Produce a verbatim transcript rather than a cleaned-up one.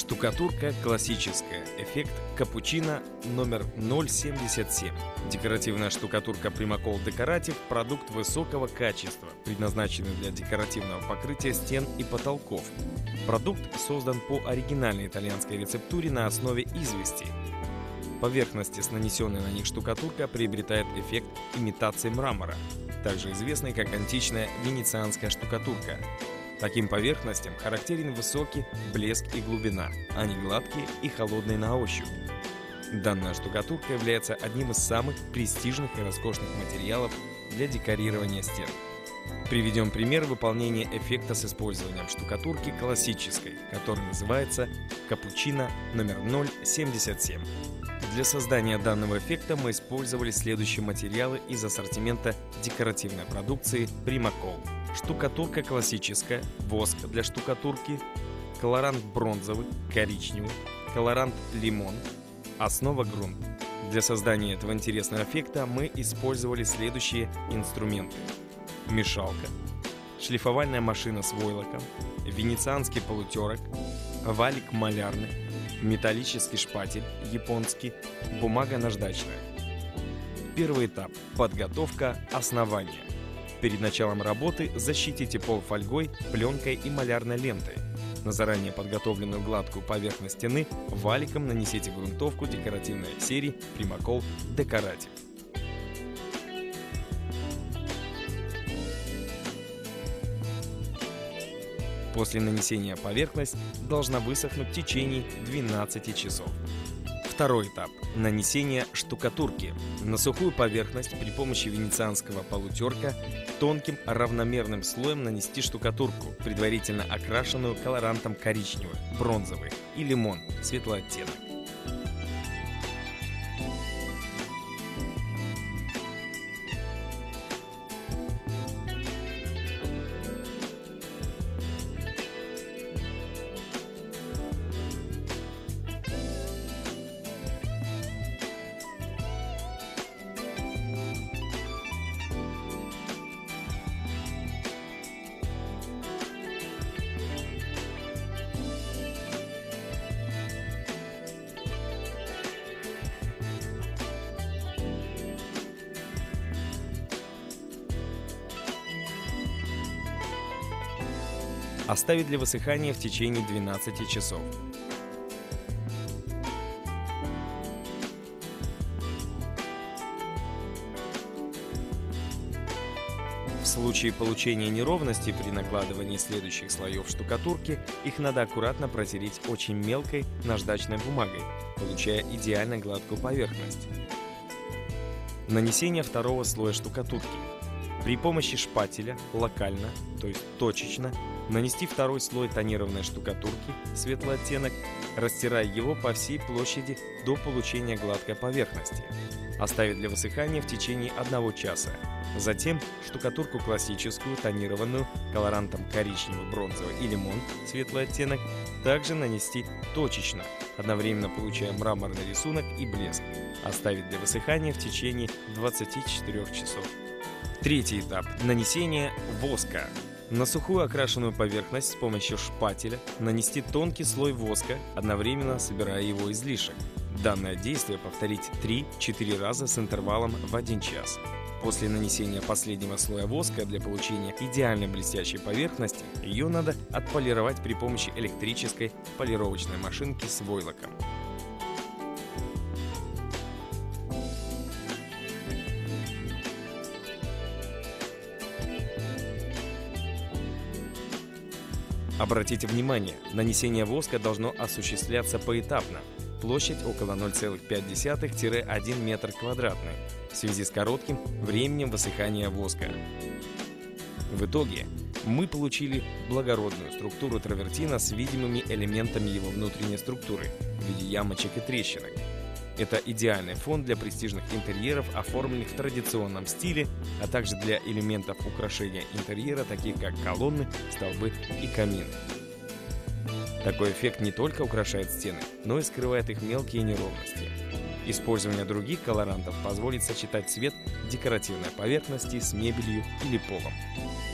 Штукатурка классическая. Эффект капучино номер ноль семьдесят семь. Декоративная штукатурка Primacol Decorative – продукт высокого качества, предназначенный для декоративного покрытия стен и потолков. Продукт создан по оригинальной итальянской рецептуре на основе извести. Поверхности с нанесенной на них штукатуркой приобретает эффект имитации мрамора, также известный как античная венецианская штукатурка. Таким поверхностям характерен высокий блеск и глубина, они гладкие и холодные на ощупь. Данная штукатурка является одним из самых престижных и роскошных материалов для декорирования стен. Приведем пример выполнения эффекта с использованием штукатурки классической, которая называется капучино номер ноль семьдесят семь. Для создания данного эффекта мы использовали следующие материалы из ассортимента декоративной продукции Primacol. Штукатурка классическая, воск для штукатурки, колорант бронзовый, коричневый, колорант лимон, основа грунт. Для создания этого интересного эффекта мы использовали следующие инструменты: мешалка, шлифовальная машина с войлоком, венецианский полутерок, валик малярный, металлический шпатель японский, бумага наждачная. Первый этап – подготовка основания. Перед началом работы защитите пол фольгой, пленкой и малярной лентой. На заранее подготовленную гладкую поверхность стены валиком нанесите грунтовку декоративной серии Primacol Decorative. После нанесения поверхность должна высохнуть в течение двенадцати часов. Второй этап – нанесение штукатурки. На сухую поверхность при помощи венецианского полутерка тонким равномерным слоем нанести штукатурку, предварительно окрашенную колорантом коричневый, бронзовый и лимон, светлый оттенок. Оставить для высыхания в течение двенадцати часов. В случае получения неровностей при накладывании следующих слоев штукатурки, их надо аккуратно протереть очень мелкой наждачной бумагой, получая идеально гладкую поверхность. Нанесение второго слоя штукатурки. При помощи шпателя локально, то есть точечно, нанести второй слой тонированной штукатурки, светлый оттенок, растирая его по всей площади до получения гладкой поверхности. Оставить для высыхания в течение одного часа. Затем штукатурку классическую, тонированную, колорантом коричневый, бронзовый и лимон, светлый оттенок, также нанести точечно, одновременно получая мраморный рисунок и блеск. Оставить для высыхания в течение двадцати четырёх часов. Третий этап – нанесение воска. На сухую окрашенную поверхность с помощью шпателя нанести тонкий слой воска, одновременно собирая его излишек. Данное действие повторить три-четыре раза с интервалом в один час. После нанесения последнего слоя воска для получения идеально блестящей поверхности ее надо отполировать при помощи электрической полировочной машинки с войлоком. Обратите внимание, нанесение воска должно осуществляться поэтапно. Площадь около ноль целых пять десятых — один метр квадратный в связи с коротким временем высыхания воска. В итоге мы получили благородную структуру травертина с видимыми элементами его внутренней структуры в виде ямочек и трещинок. Это идеальный фон для престижных интерьеров, оформленных в традиционном стиле, а также для элементов украшения интерьера, таких как колонны, столбы и камины. Такой эффект не только украшает стены, но и скрывает их мелкие неровности. Использование других колорантов позволит сочетать цвет декоративной поверхности с мебелью или полом.